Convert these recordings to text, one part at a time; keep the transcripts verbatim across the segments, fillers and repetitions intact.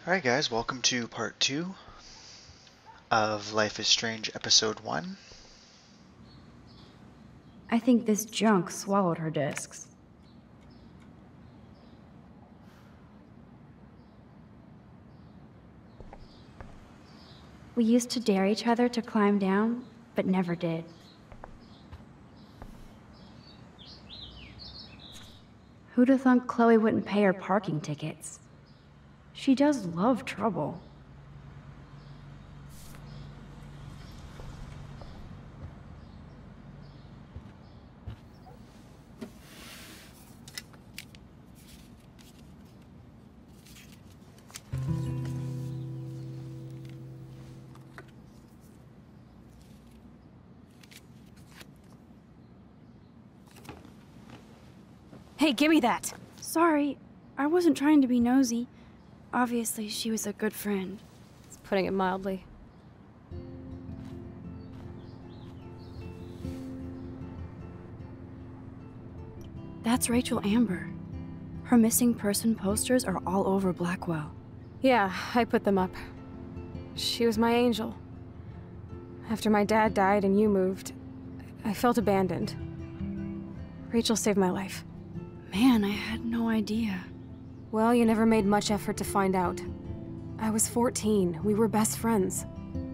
Alright guys, welcome to part two of Life is Strange episode one. I think this junk swallowed her discs. We used to dare each other to climb down, but never did. Who'd have thunk Chloe wouldn't pay her parking tickets? She does love trouble. Hey, give me that! Sorry, I wasn't trying to be nosy. Obviously, she was a good friend. It's putting it mildly. That's Rachel Amber. Her missing person posters are all over Blackwell. Yeah, I put them up. She was my angel. After my dad died and you moved, I felt abandoned. Rachel saved my life. Man, I had no idea. Well, you never made much effort to find out. I was fourteen. We were best friends.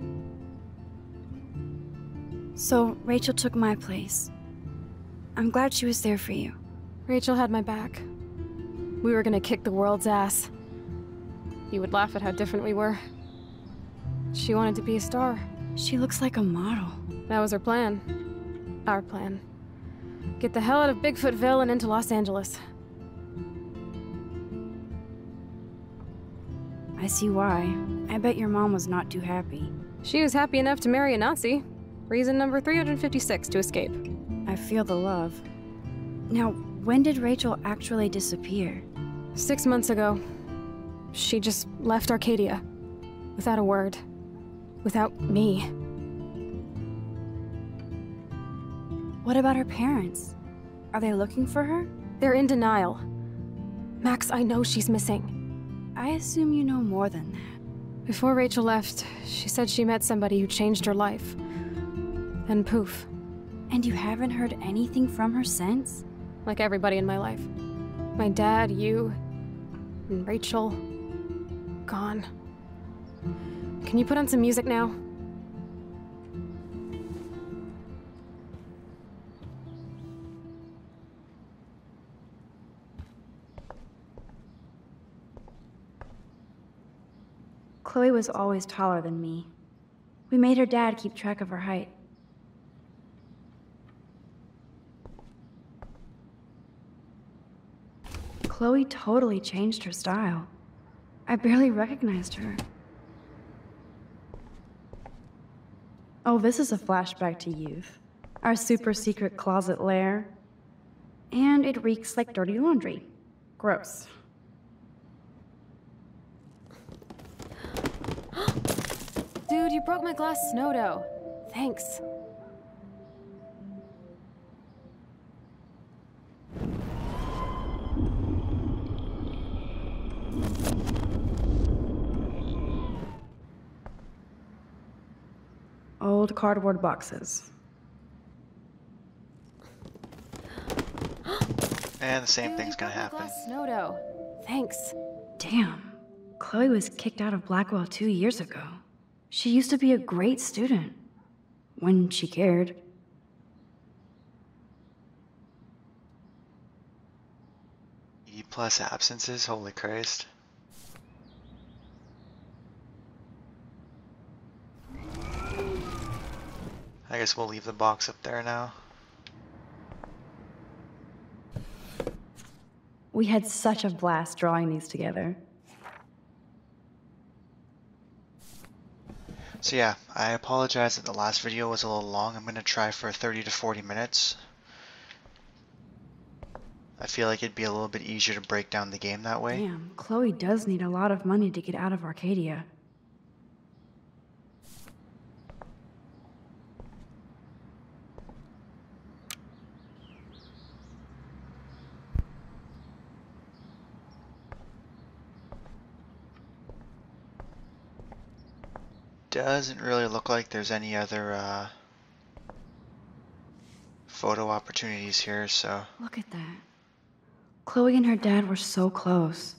So, Rachel took my place. I'm glad she was there for you. Rachel had my back. We were gonna kick the world's ass. You would laugh at how different we were. She wanted to be a star. She looks like a model. That was her plan. Our plan. Get the hell out of Bigfootville and into Los Angeles. I see why. I bet your mom was not too happy. She was happy enough to marry a Nazi. Reason number three hundred fifty-six to escape. I feel the love. Now, when did Rachel actually disappear? Six months ago. She just left Arcadia. Without a word. Without me. What about her parents? Are they looking for her? They're in denial. Max, I know she's missing. I assume you know more than that. Before Rachel left, she said she met somebody who changed her life. Then poof. And you haven't heard anything from her since? Like everybody in my life. My dad, you, and Rachel. Gone. Can you put on some music now? Chloe was always taller than me. We made her dad keep track of her height. Chloe totally changed her style. I barely recognized her. Oh, this is a flashback to youth. Our super secret closet lair. And it reeks like dirty laundry. Gross. Dude, you broke my glass snow dough. Thanks. Old cardboard boxes. And the same Dude, thing's you gonna broke my happen. glass snow dough. Thanks. Damn. Chloe was kicked out of Blackwell two years ago. She used to be a great student. When she cared. E plus absences, holy Christ. I guess we'll leave the box up there now. We had such a blast drawing these together. So yeah, I apologize that the last video was a little long. I'm gonna try for thirty to forty minutes. I feel like it'd be a little bit easier to break down the game that way. Damn, Chloe does need a lot of money to get out of Arcadia. Doesn't really look like there's any other uh, photo opportunities here, so... Look at that. Chloe and her dad were so close.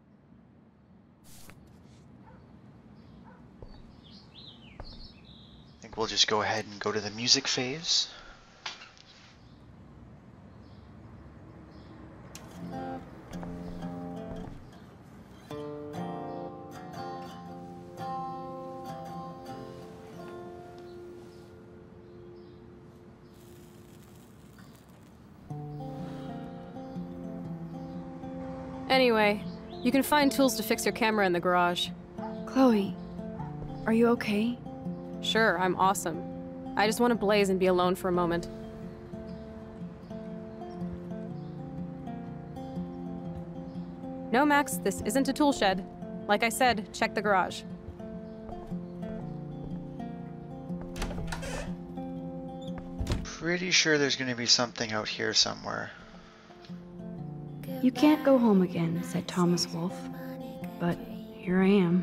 I think we'll just go ahead and go to the music phase. Anyway, you can find tools to fix your camera in the garage. Chloe, are you okay? Sure, I'm awesome. I just want to blaze and be alone for a moment. No, Max, this isn't a tool shed. Like I said, check the garage. Pretty sure there's going to be something out here somewhere. You can't go home again, said Thomas Wolfe. But here I am.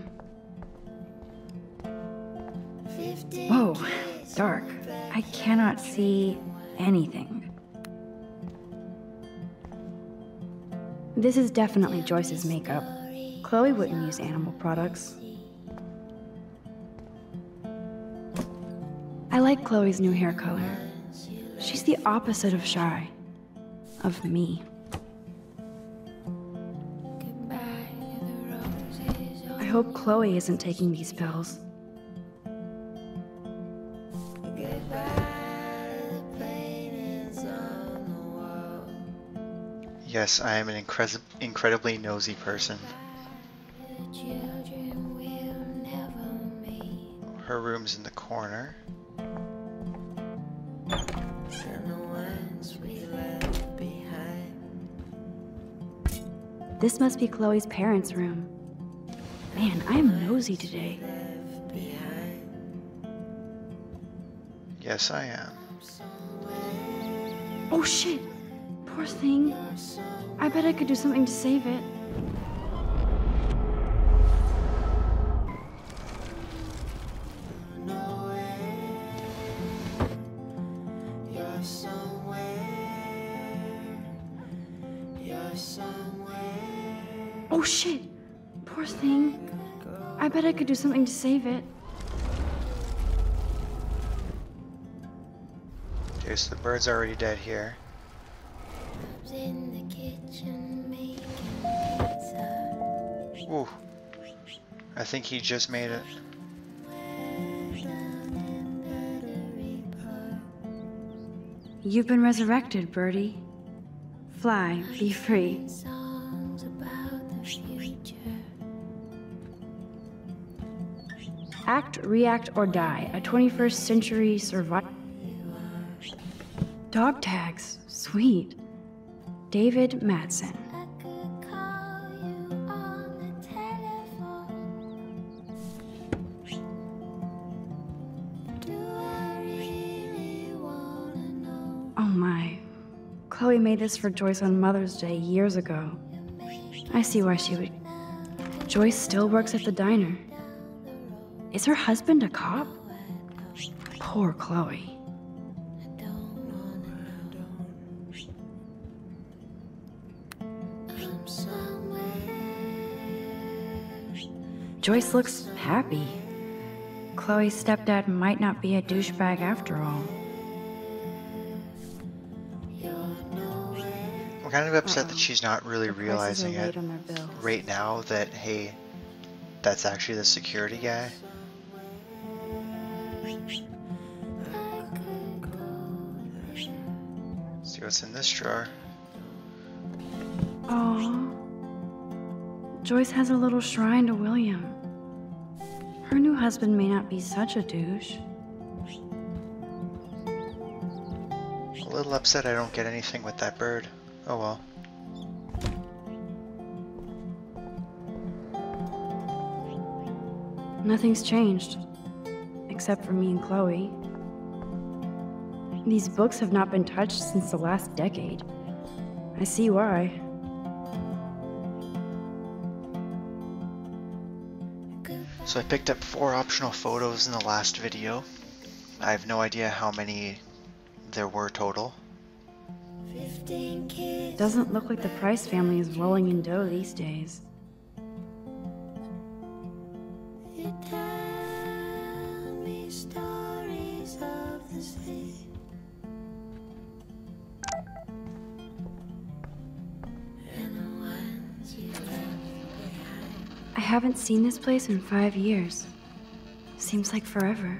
Whoa, dark. I cannot see anything. This is definitely Joyce's makeup. Chloe wouldn't use animal products. I like Chloe's new hair color. She's the opposite of shy. Of me. I hope Chloe isn't taking these pills. Yes, I am an incre incredibly nosy person. Her room's in the corner. This must be Chloe's parents' room. Man, I am nosy today. Yes, I am. Oh shit! Poor thing. I bet I could do something to save it. Oh shit! Poor thing. I bet I could do something to save it. Okay, so the bird's already dead here. Ooh. I think he just made it. You've been resurrected, Birdie. Fly, be free. Act, react, or die. A twenty-first century survival. Dog tags. Sweet. David Madsen. Oh my. Chloe made this for Joyce on Mother's Day years ago. I see why she would... Joyce still works at the diner. Is her husband a cop? Poor Chloe. Joyce looks happy. Chloe's stepdad might not be a douchebag after all. I'm kind of upset Uh-oh. that she's not really The prices realizing are it late on their bills. right now that, hey, that's actually the security guy. See what's in this drawer. Aww. Joyce has a little shrine to William. Her new husband may not be such a douche. A little upset I don't get anything with that bird. Oh well. Nothing's changed. Except for me and Chloe. These books have not been touched since the last decade. I see why. So I picked up four optional photos in the last video. I have no idea how many there were total. Doesn't look like the Price family is rolling in dough these days. I haven't seen this place in five years. Seems like forever.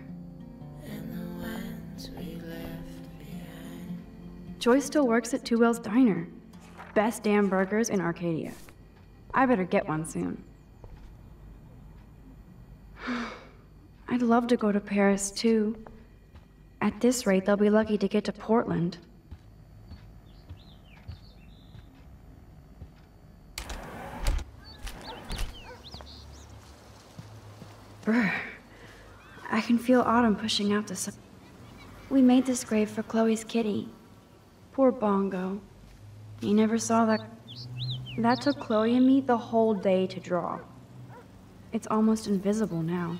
Joyce still works at Two Whales Diner. Best damn burgers in Arcadia. I better get one soon. I'd love to go to Paris, too. At this rate, they'll be lucky to get to Portland. Brr. I can feel autumn pushing out the sun. We made this grave for Chloe's kitty. Poor Bongo. He never saw that. That took Chloe and me the whole day to draw. It's almost invisible now.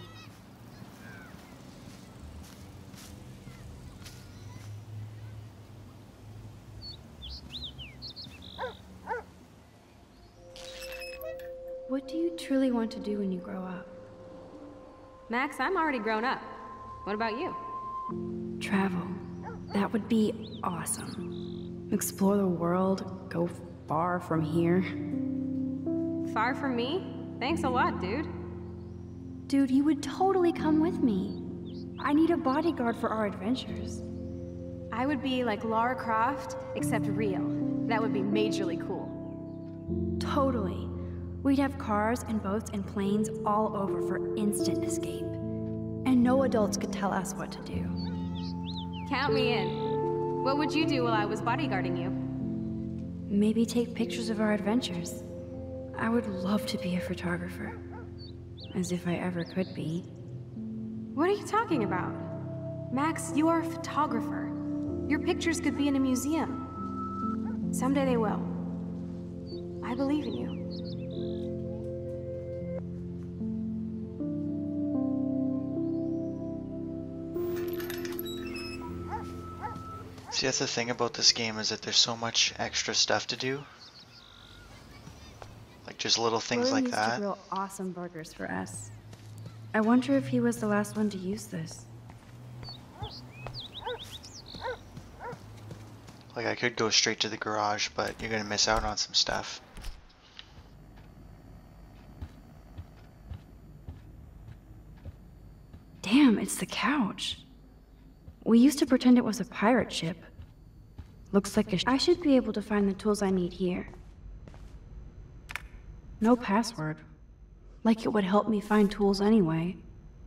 What do you truly want to do when you grow up? Max, I'm already grown up. What about you? Travel. That would be awesome. Explore the world, go far from here. Far from me? Thanks a lot, dude. Dude, you would totally come with me. I need a bodyguard for our adventures. I would be like Lara Croft, except real. That would be majorly cool. Totally. We'd have cars and boats and planes all over for instant escape. And no adults could tell us what to do. Count me in. What would you do while I was bodyguarding you? Maybe take pictures of our adventures. I would love to be a photographer. As if I ever could be. What are you talking about? Max, you are a photographer. Your pictures could be in a museum. Someday they will. I believe in you. See, that's the thing about this game, is that there's so much extra stuff to do. Like just little things Chloe like used that. to grill awesome burgers for us. I wonder if he was the last one to use this. Like I could go straight to the garage, but you're gonna miss out on some stuff. Damn, it's the couch. We used to pretend it was a pirate ship. Looks like a sh- I should be able to find the tools I need here. No password. Like it would help me find tools anyway.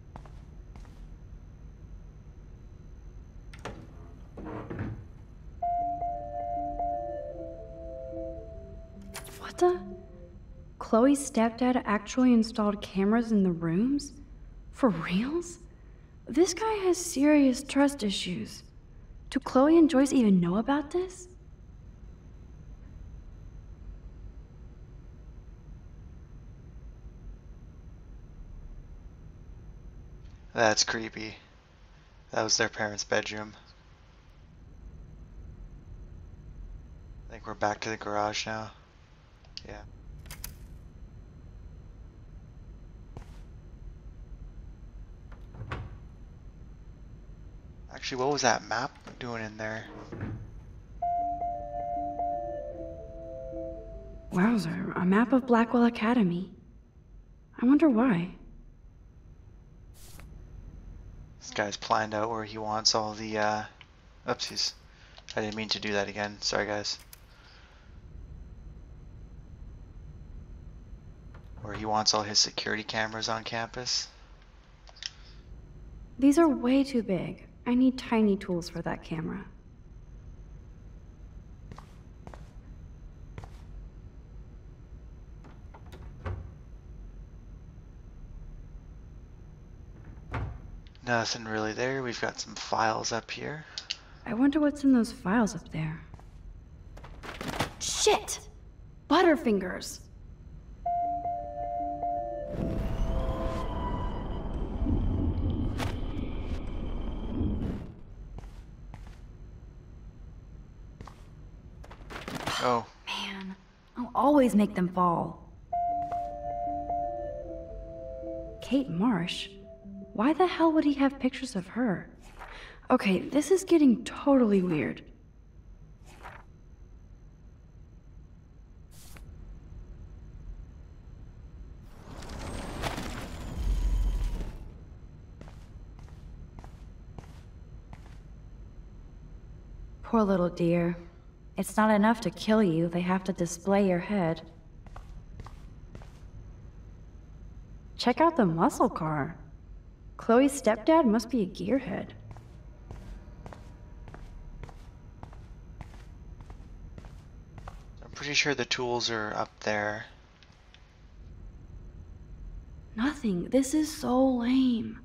What the? Chloe's stepdad actually installed cameras in the rooms? For reals? This guy has serious trust issues. Do Chloe and Joyce even know about this? That's creepy. That was their parents' bedroom. I think we're back to the garage now. Yeah. Actually, what was that map doing in there? Wowzer, a map of Blackwell Academy. I wonder why. This guy's planned out where he wants all the, uh... Oopsies. I didn't mean to do that again. Sorry, guys. Where he wants all his security cameras on campus. These are way too big. I need tiny tools for that camera. Nothing really there. We've got some files up here. I wonder what's in those files up there. Shit! Butterfingers! always make them fall. Kate Marsh? Why the hell would he have pictures of her? Okay, this is getting totally weird. Poor little dear. It's not enough to kill you, they have to display your head. Check out the muscle car. Chloe's stepdad must be a gearhead. I'm pretty sure the tools are up there. Nothing. This is so lame.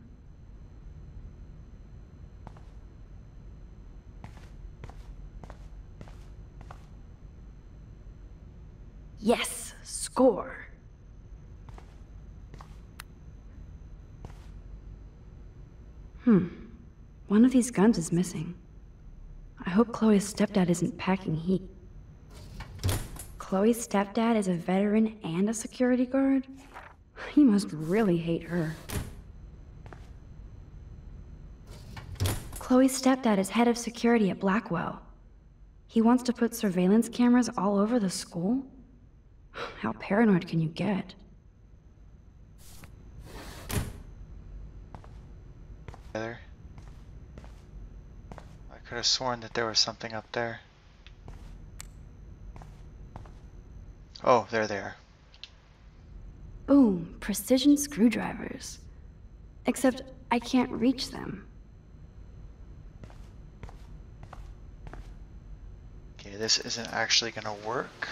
Yes, score. Hmm. One of these guns is missing. I hope Chloe's stepdad isn't packing heat. Chloe's stepdad is a veteran and a security guard? He must really hate her. Chloe's stepdad is head of security at Blackwell. He wants to put surveillance cameras all over the school? How paranoid can you get? There. I could have sworn that there was something up there. Oh, there they are. Boom, precision screwdrivers. Except I can't reach them. Okay, this isn't actually gonna work.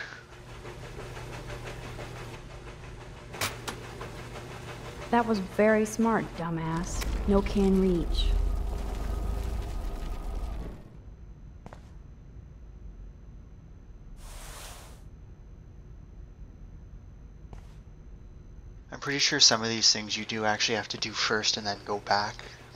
That was very smart, dumbass. No can reach. I'm pretty sure some of these things you do actually have to do first and then go back.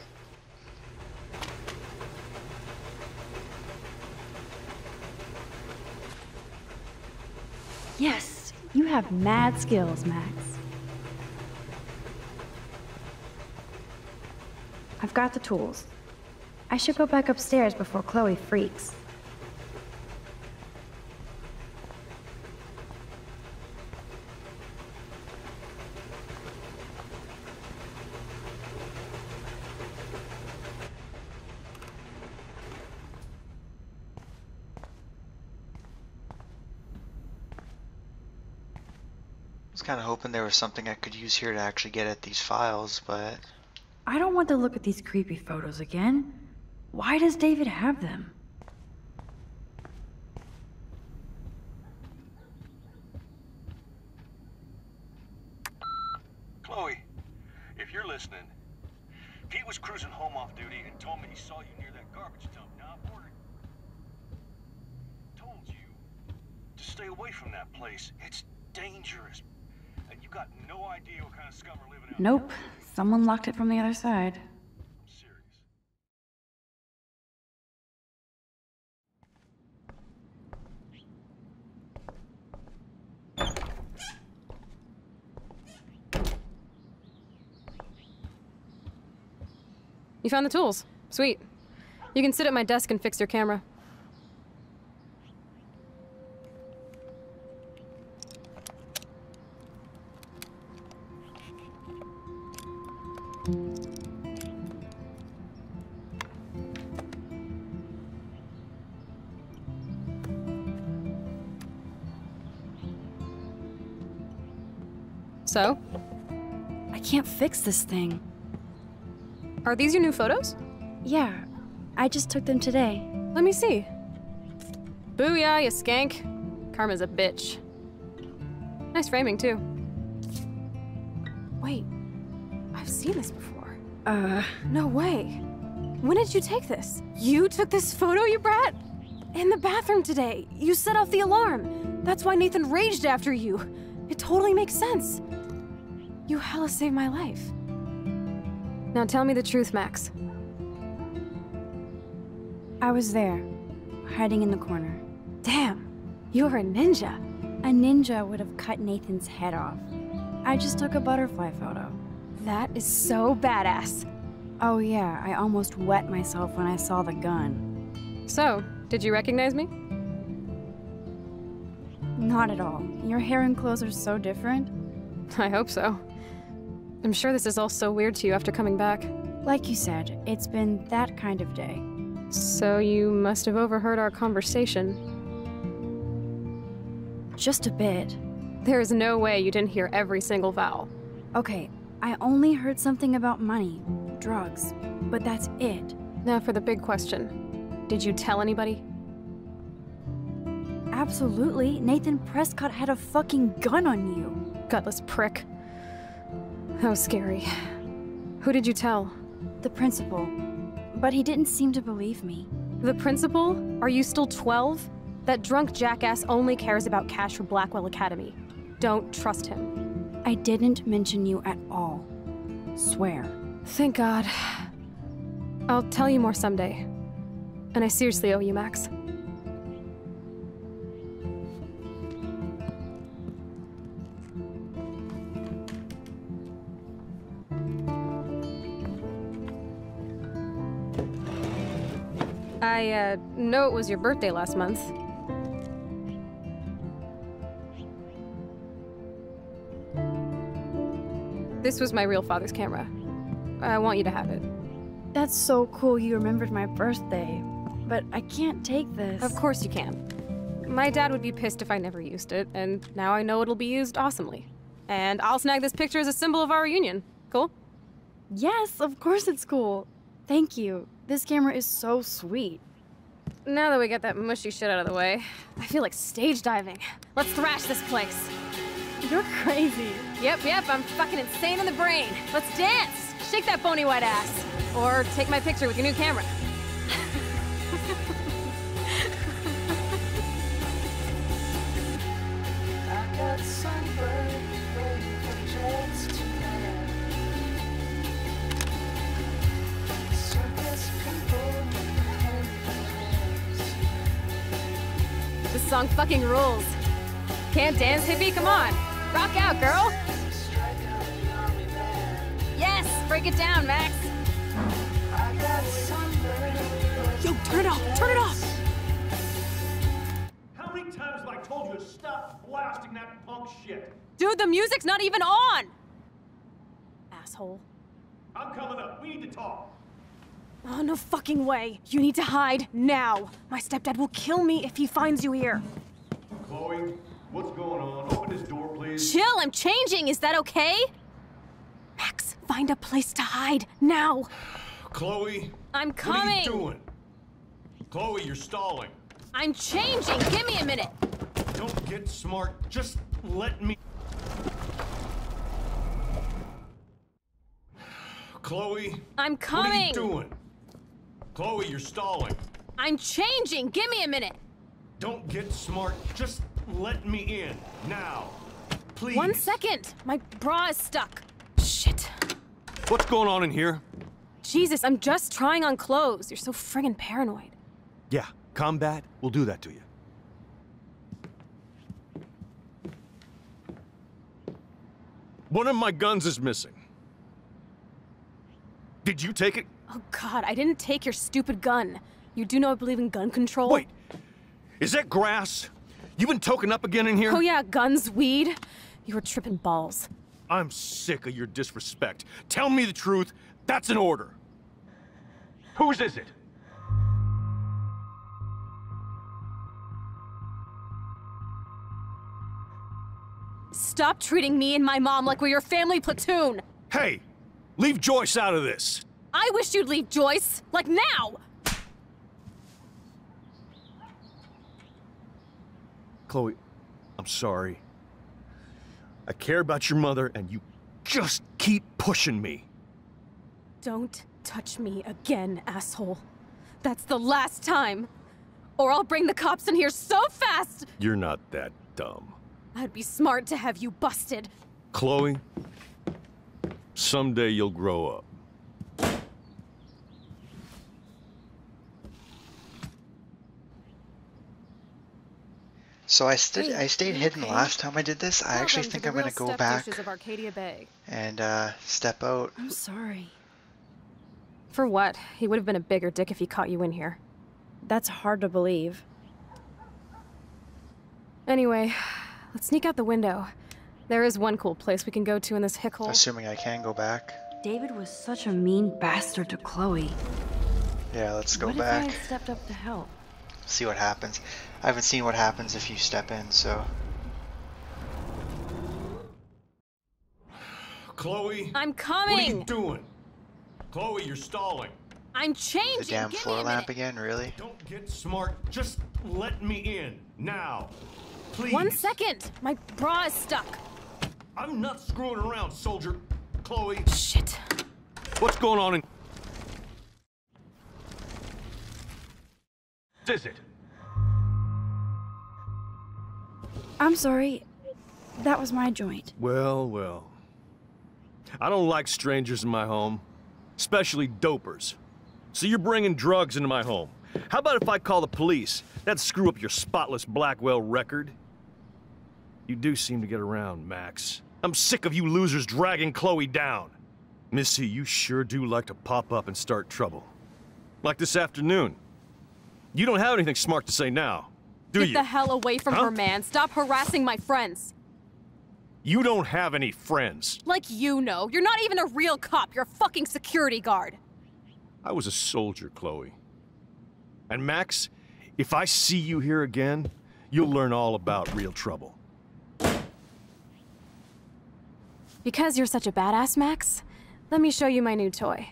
Yes, you have mad skills, Max. I've got the tools. I should go back upstairs before Chloe freaks. I was kind of hoping there was something I could use here to actually get at these files, but... I don't want to look at these creepy photos again. Why does David have them? Chloe, if you're listening, Pete was cruising home off duty and told me he saw you near that garbage dump. Now I've ordered... told you to stay away from that place. It's dangerous. And you got no idea what kind of scum are living out there. Nope. Someone locked it from the other side. I'm serious. You found the tools. Sweet. You can sit at my desk and fix your camera. So? I can't fix this thing. Are these your new photos? Yeah, I just took them today. Let me see. Booyah, you skank. Karma's a bitch. Nice framing, too. Wait, I've seen this before. Uh, No way. When did you take this? You took this photo, you brat? In the bathroom today. You set off the alarm. That's why Nathan raged after you. It totally makes sense. You hella saved my life. Now tell me the truth, Max. I was there, hiding in the corner. Damn, you're a ninja. A ninja would have cut Nathan's head off. I just took a butterfly photo. That is so badass. Oh yeah, I almost wet myself when I saw the gun. So, did you recognize me? Not at all. Your hair and clothes are so different. I hope so. I'm sure this is all so weird to you after coming back. Like you said, it's been that kind of day. So you must have overheard our conversation. Just a bit. There is no way you didn't hear every single vowel. Okay, I only heard something about money, drugs, but that's it. Now for the big question. Did you tell anybody? Absolutely. Nathan Prescott had a fucking gun on you. Gutless prick. That was scary. Who did you tell? The principal. But he didn't seem to believe me. The principal? Are you still twelve? That drunk jackass only cares about cash for Blackwell Academy. Don't trust him. I didn't mention you at all. Swear. Thank God. I'll tell you more someday. And I seriously owe you, Max. I, uh, know it was your birthday last month. This was my real father's camera. I want you to have it. That's so cool you remembered my birthday. But I can't take this. Of course you can. My dad would be pissed if I never used it, and now I know it'll be used awesomely. And I'll snag this picture as a symbol of our reunion. Cool? Yes, of course it's cool. Thank you. This camera is so sweet. Now that we got that mushy shit out of the way, I feel like stage diving. Let's thrash this place. You're crazy. Yep, yep, I'm fucking insane in the brain. Let's dance! Shake that bony white ass. Or take my picture with your new camera. I got sunburned waiting for jets to land. Circus people hand in hands. This song fucking rules. Can't dance, hippie? Come on. Rock out, girl. Strike out the army band. Yes, break it down, Max. I got sunburned. Yo, turn it off, turn it off. How many times have I told you to stop blasting that punk shit? Dude, the music's not even on. Asshole. I'm coming up. We need to talk. Oh, no fucking way. You need to hide now. My stepdad will kill me if he finds you here. Chloe, what's going on? Open this door, please. Chill, I'm changing. Is that okay? Max, find a place to hide now. Chloe, I'm what are coming. you doing? Chloe, you're stalling. I'm changing. Give me a minute. Don't get smart. Just let me. Chloe, I'm coming. what are you doing? Chloe, you're stalling. I'm changing. Give me a minute. Don't get smart. Just let me in now. Please. One second. My bra is stuck. Shit. What's going on in here? Jesus, I'm just trying on clothes. You're so friggin' paranoid. Yeah, combat will do that to you. One of my guns is missing. Did you take it? Oh God, I didn't take your stupid gun. You do know I believe in gun control? Wait, is that grass? You been token up again in here? Oh yeah, guns, weed. You were tripping balls. I'm sick of your disrespect. Tell me the truth. That's an order. Whose is it? Stop treating me and my mom like we're your family platoon. Hey, leave Joyce out of this. I wish you'd leave, Joyce. Like now. Chloe, I'm sorry. I care about your mother, and you just keep pushing me. Don't touch me again, asshole. That's the last time. Or I'll bring the cops in here so fast. You're not that dumb. I'd be smart to have you busted. Chloe, someday you'll grow up. So I stayed Hey, I stayed you hidden okay? last time I did this. I actually Welcome to think the I'm real gonna go step back dishes of Arcadia Bay. and uh, step out. I'm sorry. For what? He would have been a bigger dick if he caught you in here. That's hard to believe. Anyway, let's sneak out the window. There is one cool place we can go to in this hick hole. Assuming I can go back. David was such a mean bastard to Chloe. Yeah, let's go what back. if I had stepped up to help? See what happens. I haven't seen what happens if you step in, so. Chloe? I'm What are coming! you doing? Chloe, you're stalling. I'm The changing! damn Give floor me a lamp minute. again, really? Don't get smart. Just let me in. Now. Please. One second! My bra is stuck. I'm not screwing around, soldier. Chloe. Shit. What's going on in... What is it? I'm sorry. That was my joint. Well, well. I don't like strangers in my home, especially dopers. So you're bringing drugs into my home. How about if I call the police? That'd screw up your spotless Blackwell record. You do seem to get around, Max. I'm sick of you losers dragging Chloe down. Missy, you sure do like to pop up and start trouble. Like this afternoon. You don't have anything smart to say now, do Get you? the hell away from Huh? her, man. Stop harassing my friends. You don't have any friends. Like you know. You're not even a real cop. You're a fucking security guard. I was a soldier, Chloe. And Max, if I see you here again, you'll learn all about real trouble. Because you're such a badass, Max, let me show you my new toy.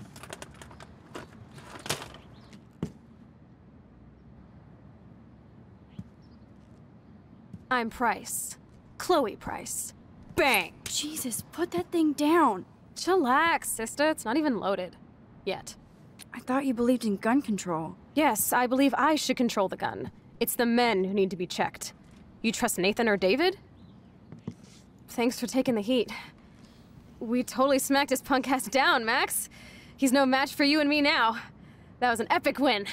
I'm Price. Chloe Price. Bang! Jesus, put that thing down. Chillax, sister. It's not even loaded. Yet. I thought you believed in gun control. Yes, I believe I should control the gun. It's the men who need to be checked. You trust Nathan or David? Thanks for taking the heat. We totally smacked his punk ass down, Max. He's no match for you and me now. That was an epic win.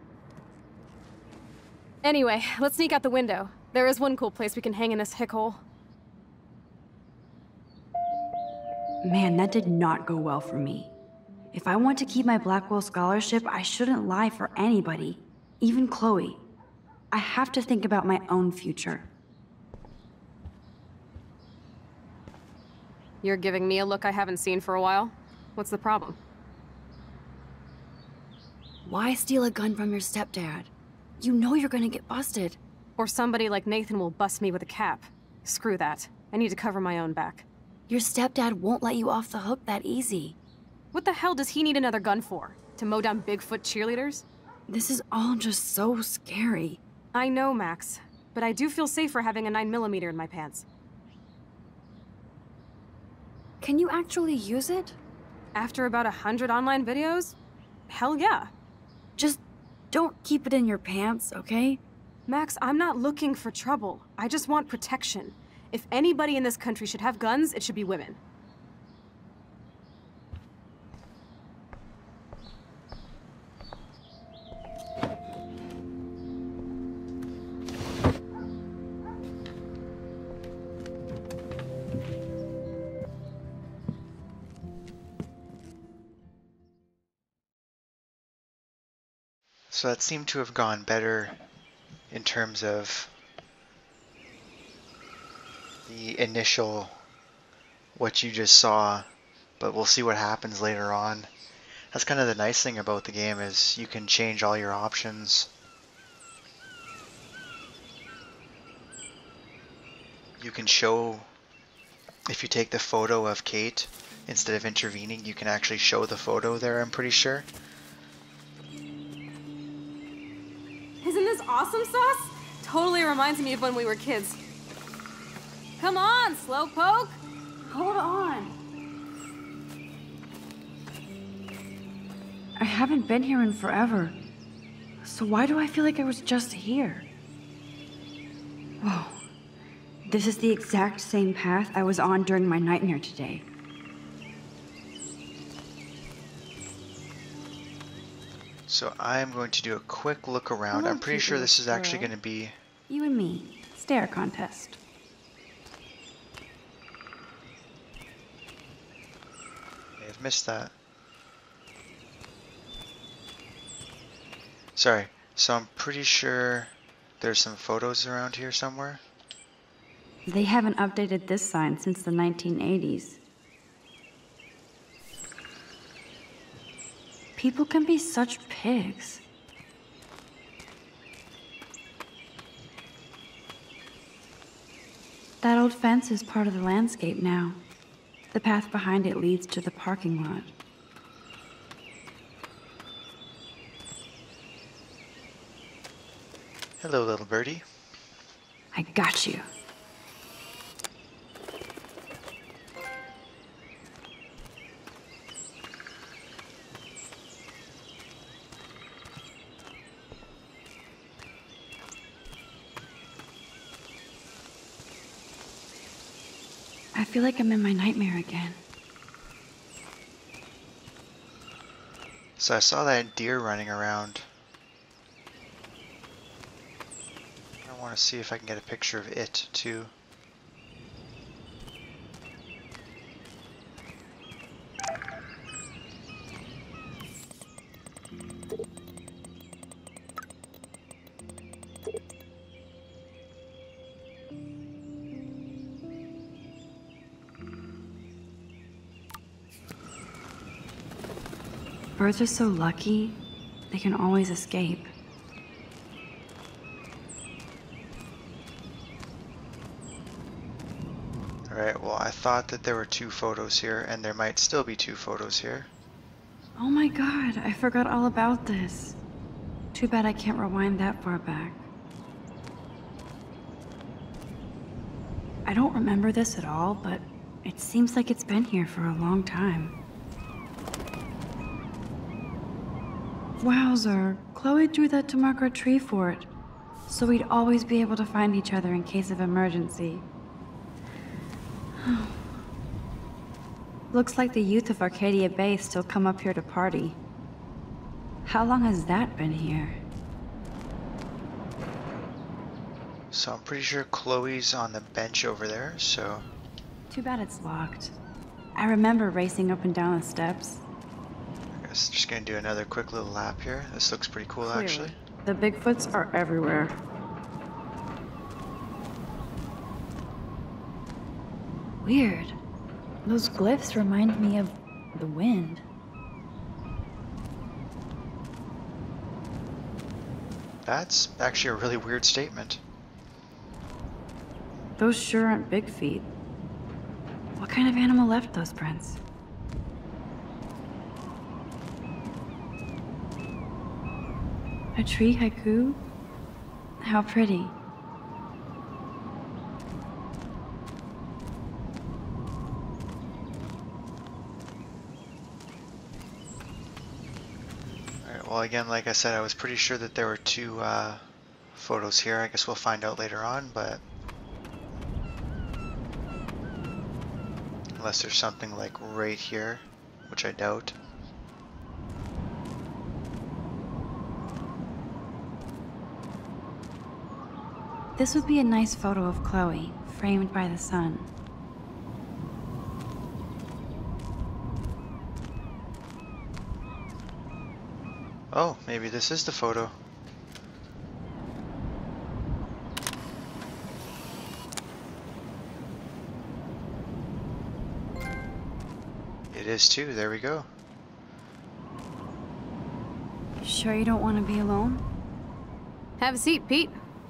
Anyway, let's sneak out the window. There is one cool place we can hang in this hick hole. Man, that did not go well for me. If I want to keep my Blackwell scholarship, I shouldn't lie for anybody, even Chloe. I have to think about my own future. You're giving me a look I haven't seen for a while. What's the problem? Why steal a gun from your stepdad? You know you're gonna get busted. Or somebody like Nathan will bust me with a cap. Screw that. I need to cover my own back. Your stepdad won't let you off the hook that easy. What the hell does he need another gun for? To mow down Bigfoot cheerleaders? This is all just so scary. I know, Max, but I do feel safer having a nine millimeter in my pants. Can you actually use it? After about a hundred online videos? Hell yeah. Just don't keep it in your pants, okay? Max, I'm not looking for trouble. I just want protection. If anybody in this country should have guns, it should be women. So that seemed to have gone better in terms of the initial what you just saw, but we'll see what happens later on. That's kind of the nice thing about the game, is you can change all your options. You can show, if you take the photo of Kate instead of intervening, you can actually show the photo there, I'm pretty sure. Isn't this awesome sauce? Totally reminds me of when we were kids. Come on, Slowpoke! Hold on. I haven't been here in forever. So why do I feel like I was just here? Whoa. This is the exact same path I was on during my nightmare today. So I'm going to do a quick look around. Hello, I'm pretty cute sure this is little actually squirrel. going to be You and me. stare contest. I've missed that. Sorry, so I'm pretty sure there's some photos around here somewhere. They haven't updated this sign since the nineteen eighties. People can be such pigs. That old fence is part of the landscape now. The path behind it leads to the parking lot. Hello, little birdie. I got you. I feel like I'm in my nightmare again. So I saw that deer running around. I want to see if I can get a picture of it too. Birds are so lucky, they can always escape. Alright, well I thought that there were two photos here, and there might still be two photos here. Oh my god, I forgot all about this. Too bad I can't rewind that far back. I don't remember this at all, but it seems like it's been here for a long time. Wowzer, Chloe drew that to mark our tree fort, so we'd always be able to find each other in case of emergency. Looks like the youth of Arcadia Bay still come up here to party. How long has that been here? So I'm pretty sure Chloe's on the bench over there, so... Too bad it's locked. I remember racing up and down the steps. I guess just gonna do another quick little lap here. This looks pretty cool, Clearly. actually. The Bigfoots are everywhere. Weird. Those glyphs remind me of the wind. That's actually a really weird statement. Those sure aren't big feet. What kind of animal left those prints? A tree haiku? How pretty. Alright, well again, like I said, I was pretty sure that there were two uh, photos here. I guess we'll find out later on, but... Unless there's something like right here, which I doubt. This would be a nice photo of Chloe, framed by the sun. Oh, maybe this is the photo. It is too, there we go. Sure you don't want to be alone? Have a seat, Pete.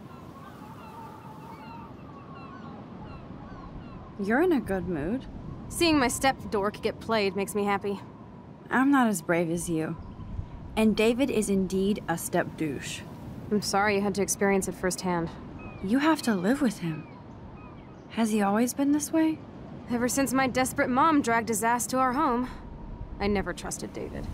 You're in a good mood. Seeing my step dork get played makes me happy. I'm not as brave as you. And David is indeed a step douche. I'm sorry you had to experience it firsthand. You have to live with him. Has he always been this way? Ever since my desperate mom dragged his ass to our home, I never trusted David.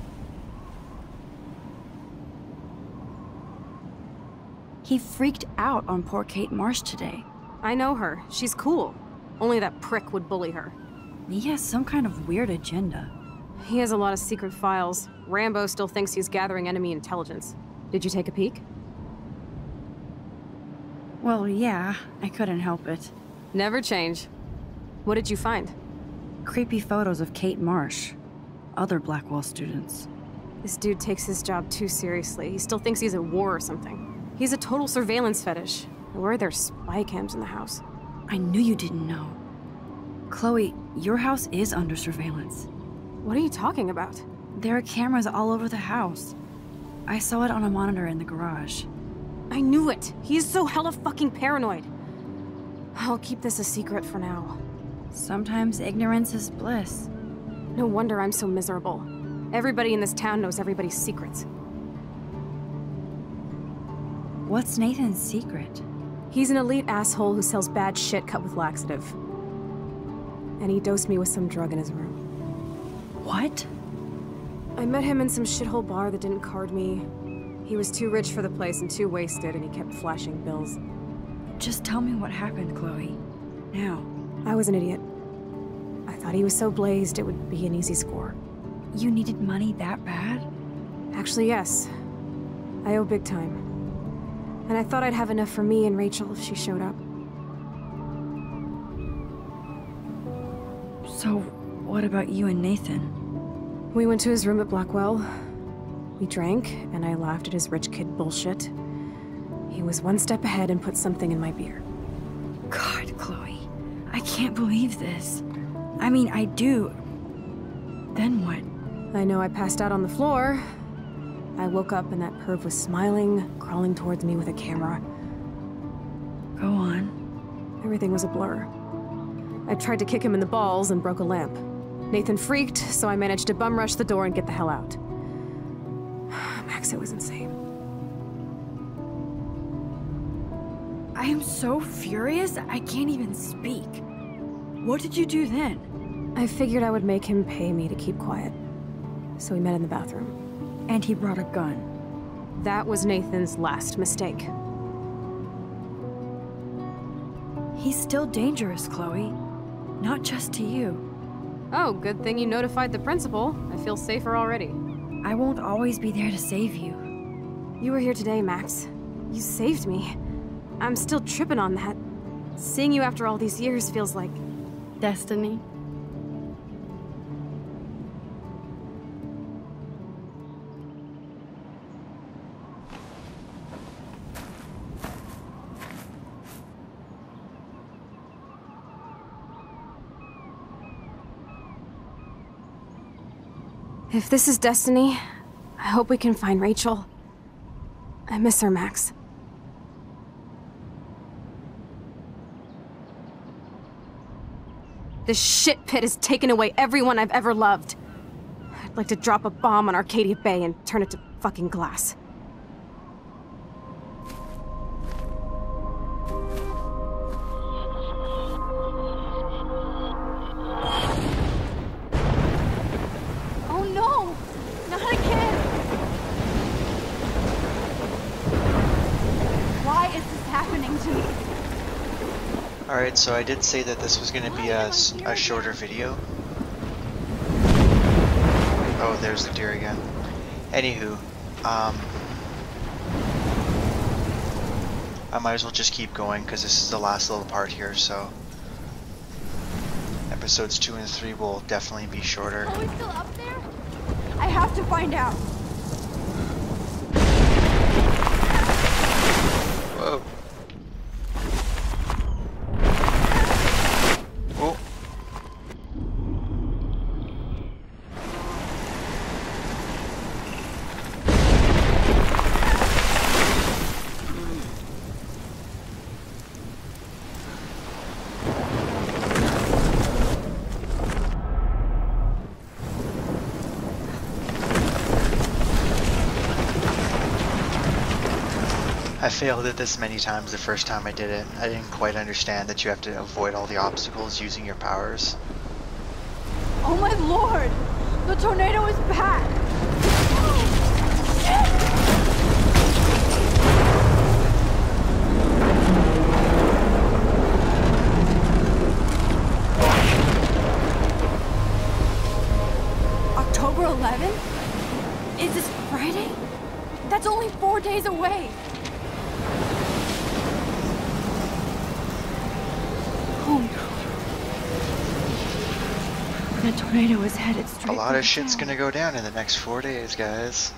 He freaked out on poor Kate Marsh today. I know her. She's cool. Only that prick would bully her. He has some kind of weird agenda. He has a lot of secret files. Rambo still thinks he's gathering enemy intelligence. Did you take a peek? Well, yeah, I couldn't help it. Never change. What did you find? Creepy photos of Kate Marsh. Other Blackwell students. This dude takes his job too seriously. He still thinks he's at war or something. He's a total surveillance fetish. Where are there spy cams in the house? I knew you didn't know. Chloe, your house is under surveillance. What are you talking about? There are cameras all over the house. I saw it on a monitor in the garage. I knew it! He is so hella fucking paranoid. I'll keep this a secret for now. Sometimes ignorance is bliss. No wonder I'm so miserable. Everybody in this town knows everybody's secrets. What's Nathan's secret? He's an elite asshole who sells bad shit cut with laxative. And he dosed me with some drug in his room. What? I met him in some shithole bar that didn't card me. He was too rich for the place and too wasted, and he kept flashing bills. Just tell me what happened, Chloe. Now. I was an idiot. I thought he was so blazed it would be an easy score. You needed money that bad? Actually, yes. I owe big time. And I thought I'd have enough for me and Rachel if she showed up. So, what about you and Nathan? We went to his room at Blackwell. We drank, and I laughed at his rich kid bullshit. He was one step ahead and put something in my beer. God, Chloe. I can't believe this. I mean, I do. Then what? I know I passed out on the floor. I woke up and that perv was smiling, crawling towards me with a camera. Go on. Everything was a blur. I tried to kick him in the balls and broke a lamp. Nathan freaked, so I managed to bum rush the door and get the hell out. Max, it was insane. I am so furious, I can't even speak. What did you do then? I figured I would make him pay me to keep quiet. So we met in the bathroom. And he brought a gun. That was Nathan's last mistake. He's still dangerous, Chloe. Not just to you. Oh, good thing you notified the principal. I feel safer already. I won't always be there to save you. You were here today, Max. You saved me. I'm still tripping on that. Seeing you after all these years feels like... destiny. If this is destiny, I hope we can find Rachel. I miss her, Max. This shit pit has taken away everyone I've ever loved. I'd like to drop a bomb on Arcadia Bay and turn it to fucking glass. Oh no! Not again! Why is this happening to me? Alright, so I did say that this was going to be a, s- a shorter video. Oh, there's the deer again. Anywho, um, I might as well just keep going because this is the last little part here, so episodes two and three will definitely be shorter. Are we still up there? I have to find out. Whoa. Oh. I failed at this many times the first time I did it. I didn't quite understand that you have to avoid all the obstacles using your powers. Oh my lord! The tornado is back! October eleventh? Is this Friday? That's only four days away! That tornado is headed straight A lot for of the shit's town. gonna go down in the next four days, guys.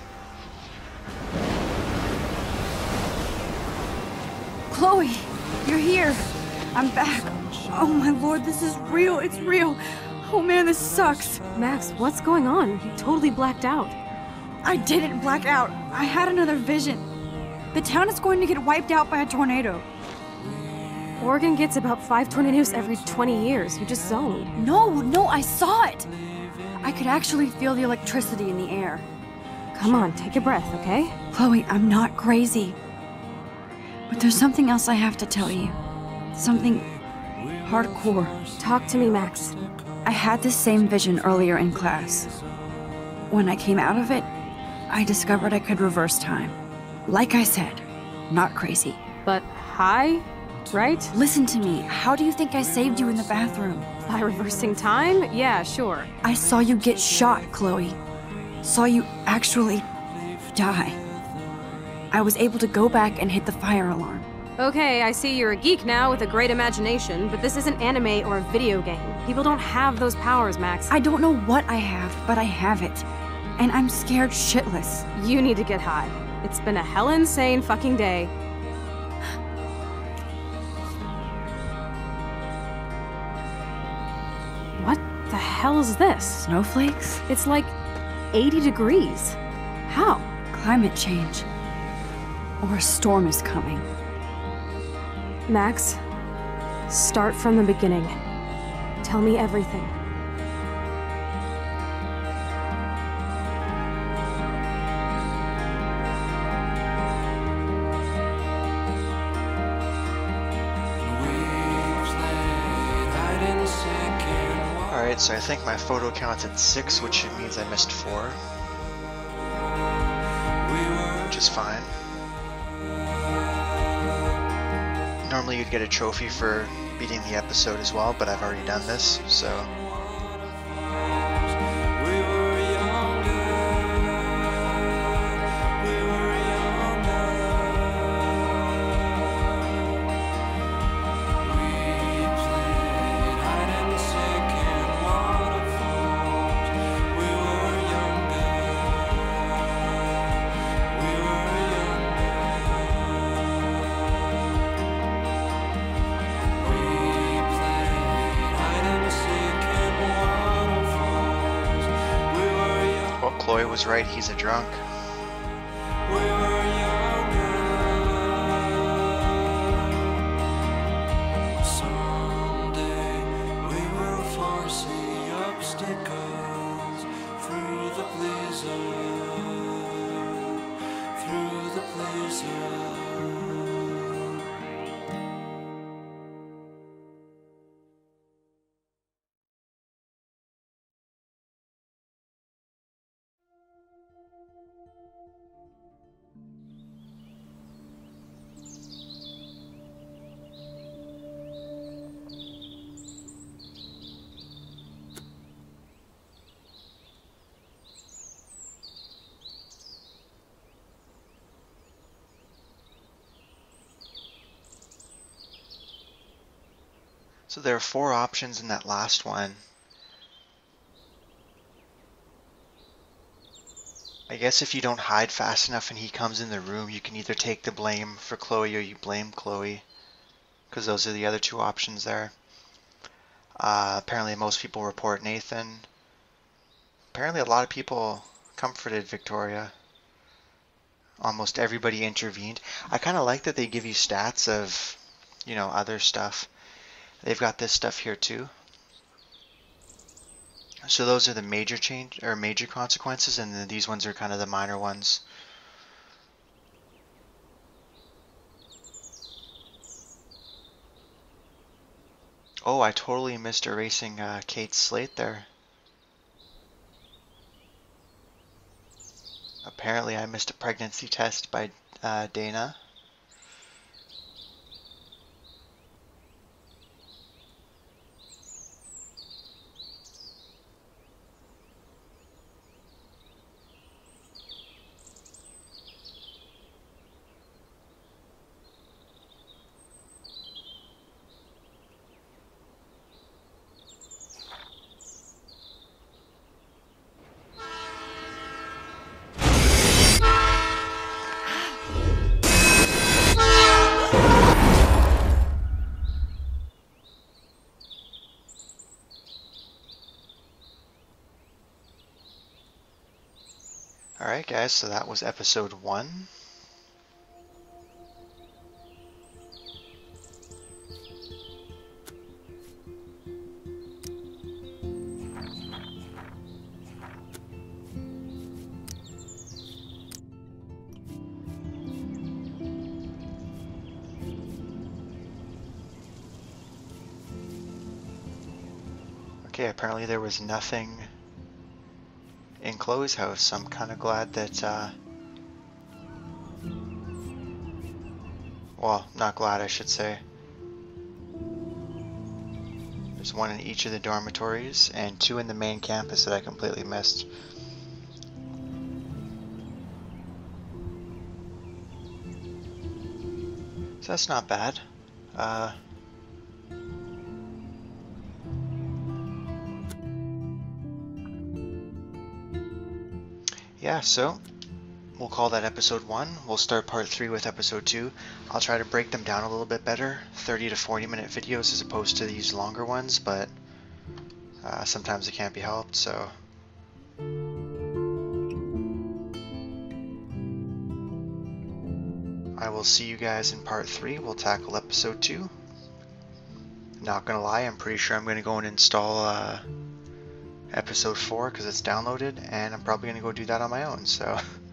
Chloe, you're here. I'm back. Oh my lord, this is real. It's real. Oh man, this sucks. Max, what's going on? You totally blacked out. I didn't black out. I had another vision. The town is going to get wiped out by a tornado. Oregon gets about five tornadoes every twenty years. You just zoned. No, no, I saw it. I could actually feel the electricity in the air. Come on, take a breath, okay? Chloe, I'm not crazy. But there's something else I have to tell you. Something hardcore. Talk to me, Max. I had this same vision earlier in class. When I came out of it, I discovered I could reverse time. Like I said, not crazy. But high, right? Listen to me. How do you think I saved you in the bathroom? By reversing time? Yeah, sure. I saw you get shot, Chloe. Saw you actually die. I was able to go back and hit the fire alarm. Okay, I see you're a geek now with a great imagination, but this isn't anime or a video game. People don't have those powers, Max. I don't know what I have, but I have it. And I'm scared shitless. You need to get high. It's been a hell insane fucking day. What the hell is this? Snowflakes? It's like eighty degrees. How? Climate change. Or a storm is coming. Max, start from the beginning. Tell me everything. Alright, so I think my photo count's at six, which means I missed four. Which is fine. Normally you'd get a trophy for beating the episode as well, but I've already done this, so... Chloe was right, he's a drunk. So there are four options in that last one. I guess if you don't hide fast enough and he comes in the room, you can either take the blame for Chloe or you blame Chloe. Because those are the other two options there. Uh, apparently most people report Nathan. Apparently a lot of people comforted Victoria. Almost everybody intervened. I kind of like that they give you stats of, you know, other stuff. They've got this stuff here too. So those are the major change or major consequences, and then these ones are kind of the minor ones. Oh, I totally missed erasing uh, Kate's slate there. Apparently I missed a pregnancy test by uh, Dana. Alright guys, so that was episode one. Okay, apparently there was nothing in Chloe's house. I'm kind of glad that, uh, well, not glad I should say. There's one in each of the dormitories and two in the main campus that I completely missed. So that's not bad. Uh, yeah, so we'll call that episode one. We'll start part three with episode two. I'll try to break them down a little bit better, thirty to forty minute videos as opposed to these longer ones, but uh, sometimes it can't be helped, so. I will see you guys in part three. We'll tackle episode two. Not gonna lie, I'm pretty sure I'm gonna go and install uh, episode four because it's downloaded, and I'm probably gonna go do that on my own, so.